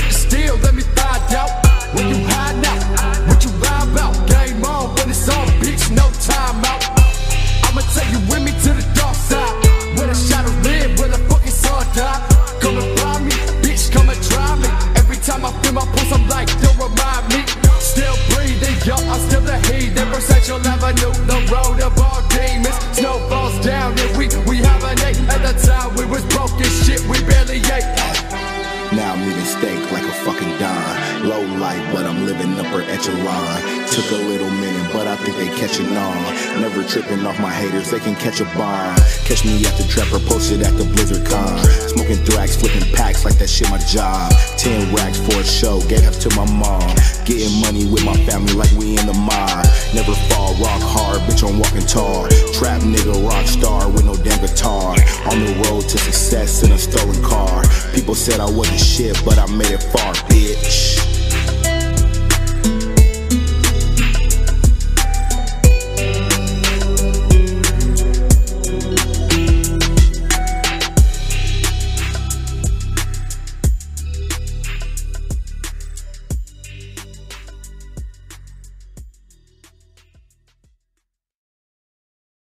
can still let me find out. When you hide out, what you lie about? Game on when it's on, bitch, no time out. I'ma take you with me to the dark side, where the shadows live, where the fucking sun die. Come and find me, bitch, come and try me. Every time I feel my pulse, I'm like, don't remind me. Still breathing, yo, I'm still the heat. Ever Central Avenue, the road of all demons. Snow falls down and we hibernate. At the time we was broke as shit, we barely ate. Now I'm eating steak like a fucking dime. Low life, but I'm living upper echelon. Took a little minute, but I think they catching on. Never tripping off my haters, they can catch a bomb. Catch me at the trapper, posted at the Blizzard Con. Smoking thrax, flipping packs like that shit my job. 10 racks for a show, gave half to my mom. Getting money with my family like we in the mob. Never fall, rock hard, bitch, I'm walking tall. Trap nigga, rock star with no damn guitar. On the road to success in a stolen car. People said I wasn't shit, but I made it far, bitch.